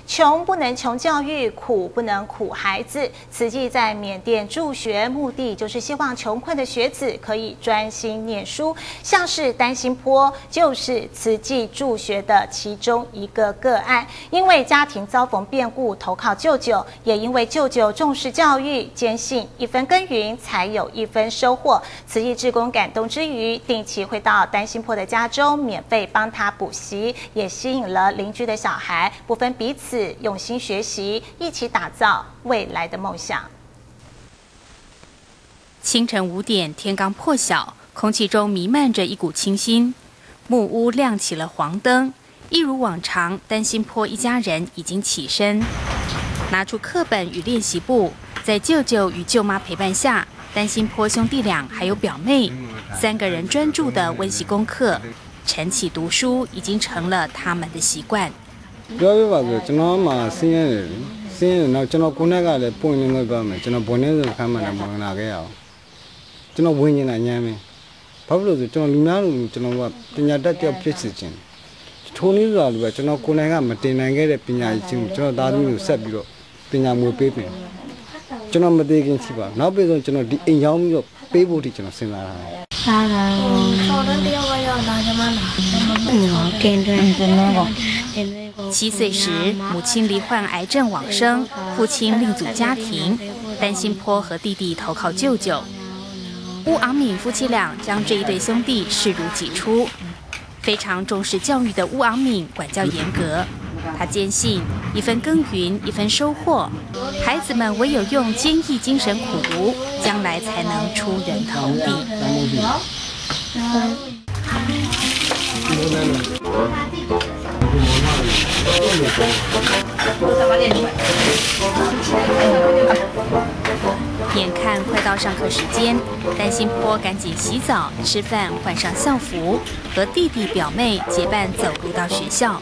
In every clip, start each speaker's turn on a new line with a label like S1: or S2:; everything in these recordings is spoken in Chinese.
S1: 穷不能穷教育，苦不能苦孩子。慈济在缅甸助学，目的就是希望穷困的学子可以专心念书。像是丹心坡，就是慈济助学的其中一个个案。因为家庭遭逢变故，投靠舅舅，也因为舅舅重视教育，坚信一分耕耘才有一分收获。慈济志工感动之余，定期会到丹心坡的家中免费帮他补习，也吸引了邻居的小孩，不分彼此，用心学习，一起打造未来的梦想。
S2: 清晨5点，天刚破晓，空气中弥漫着一股清新，木屋亮起了黄灯。一如往常，丹心坡一家人已经起身，拿出课本与练习簿，在舅舅与舅妈陪伴下，丹心坡兄弟俩还有表妹3个人专注地温习功课，晨起读书已经成了他们的习惯。
S3: ပြောပြပါဆိုကျွန်တော်မှဆင်းရဲတယ်ဆင်းရဲတော့ကျွန်တော်ကိုယ်နဲ့ကလည်းပုံနေလို့ပြောမယ်ကျွန်တော်ဘုံနေဆိုခမ်းမှလည်းမဝင်လာခဲ့ရအောင်ကျွန်တော်ဝင်နေတာညမ်းမင်းဘာဖြစ်လို့ဆိုကျွန်တော်လူများလူကျွန်တော်ကပညာတတ်တဲ့ဖြစ်စီခြင်းထိုနည်းဆိုတာလူကကျွန်တော်ကိုယ်နဲ့ကမတင်နိုင်ခဲ့တဲ့ပညာကြီးချင်းကျွန်တော်သားသမီးကိုဆက်ပြီးတော့ပညာမွေပေးတယ်ကျွန်တော်မသေးခင်ရှိပါနောက်ပြီးဆိုကျွန်တော်ဒီအိမ်ရောက်ပြီးတော့ပေးဖို့တိကျွန်တော်စဉ်းစားတာ
S2: 7岁时，母亲罹患癌症往生，父亲另组家庭，丹心坡和弟弟投靠舅舅。乌昂敏夫妻俩将这一对兄弟视如己出。非常重视教育的乌昂敏管教严格，他坚信一分耕耘一分收获，孩子们唯有用坚毅精神苦读，将来才能出人头地。眼看快到上课时间，丹心坡赶紧洗澡、吃饭，换上校服，和弟弟表妹结伴走路到学校。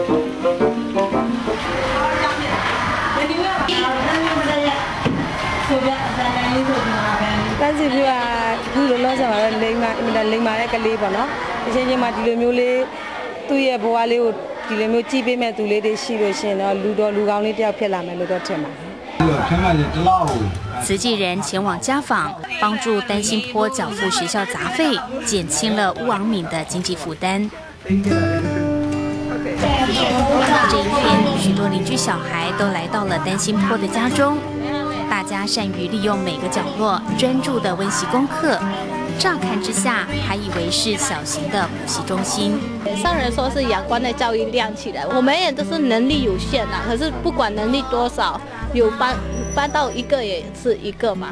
S4: 丹心坡啊，အခုလောလောဆယ်မှာတော့လိမ္မာတဲ့ကလေးပေါ့နော်။အချင်းချင်းမှဒီလိုမျိုးလေးသူ့ရဲ့ဘဝလေးကိုဒီလိုမျိုးကြည့်ပေးမဲ့သူလေးတွေရှိလို့ရှင်တော့လူကောင်းလေးတယောက်ဖြစ်လာမယ်လို့တော့ထင်ပါတယ်
S2: 慈济人前往家访，帮助丹心坡缴付学校杂费，减轻了乌昂敏的经济负担。这一天，许多邻居小孩都来到了丹心坡的家中，大家善于利用每个角落，专注地温习功课。乍看之下，还以为是小型的补习中心。
S5: 上人说是阳光的教育亮起来，我们也都是能力有限啦。可是不管能力多少，有搬到一个也是一个嘛。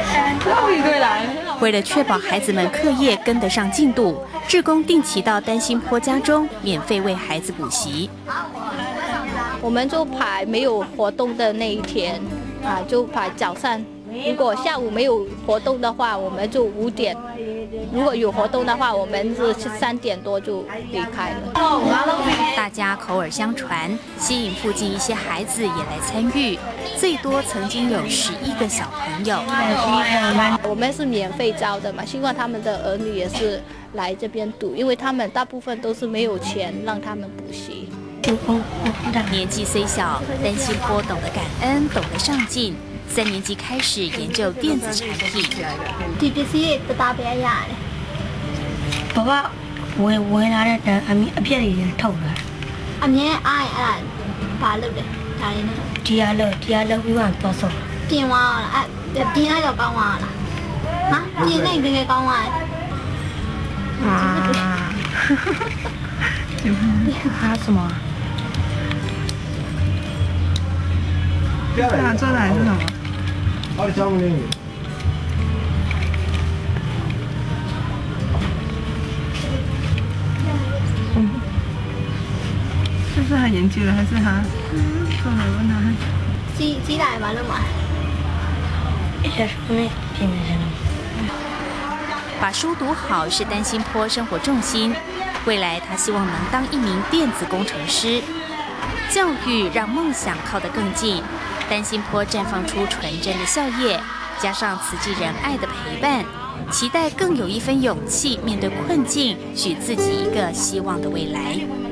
S2: 为了确保孩子们课业跟得上进度，志工定期到丹心坡家中免费为孩子补习。
S5: 我们就排没有活动的那一天啊，就排早上。如果下午没有活动的话，我们就5点；如果有活动的话，我们是3点多就离开了。
S2: 大家口耳相传，吸引附近一些孩子也来参与，最多曾经有11个小朋友。
S5: 我们是免费招的嘛，希望他们的儿女也是来这边读，因为他们大部分都是没有钱让他们补习。
S2: 年纪虽小，丹心坡懂得感恩，懂得上进。3年级开始研究电子产品。
S6: ဒီပစ္စည်းတသားပဲရတယ်။
S7: ဘာကဝင်လာတဲ့အပြက်တွေထုတ်လာ
S6: ။အမြဲအားရအဲ့ဒါဘာလုပ်လဲ။ဒါလေးနဲ့
S7: ဒီရလောက်ပြီးတော့ဆော့
S6: ပြင်သွားလား။အဲ့ပြင်လိုက်တော့ကောင်းသွားလား။ဟာပြင်လိုက်တကယ်ကောင်းသွားတယ်
S7: ။ဟာ什么？
S4: 做的还是什么？是不是他研究了，还是他做了问他？
S6: 鸡蛋嘛，弄嘛。
S2: 把书读好是丹心坡生活重心，未来他希望能当一名电子工程师。教育让梦想靠得更近，丹心坡绽放出纯真的笑靥，加上慈济人爱的陪伴，期待更有一分勇气面对困境，许自己一个希望的未来。